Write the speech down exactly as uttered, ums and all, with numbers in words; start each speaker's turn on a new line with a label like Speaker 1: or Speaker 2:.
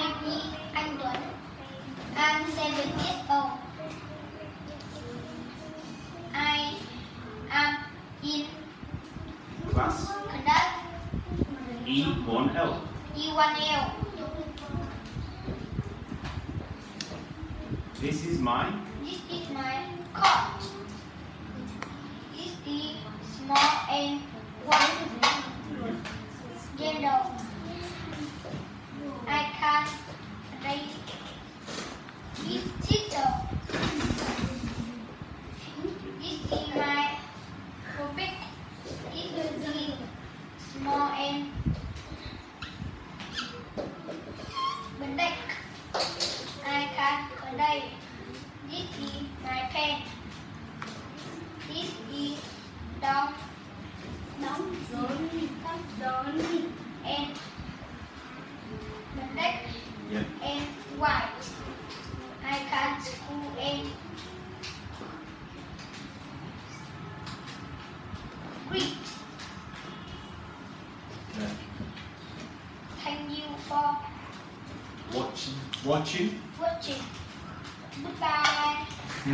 Speaker 1: baby anh Tuấn. I'm seven years old. I am in
Speaker 2: class
Speaker 1: class
Speaker 2: E one L.
Speaker 1: E one L.
Speaker 2: This is my
Speaker 1: This is my cot. This is small and white. Yellow. I can raise this teacher. This is my puppet. This is small and black. I can play. This is my pen. This is dog. Đóng rồi, đóng rồi. And black
Speaker 2: yeah.
Speaker 1: and white. I can school and read.
Speaker 2: yeah.
Speaker 1: Thank you for
Speaker 2: Watching watching
Speaker 1: watching. Goodbye.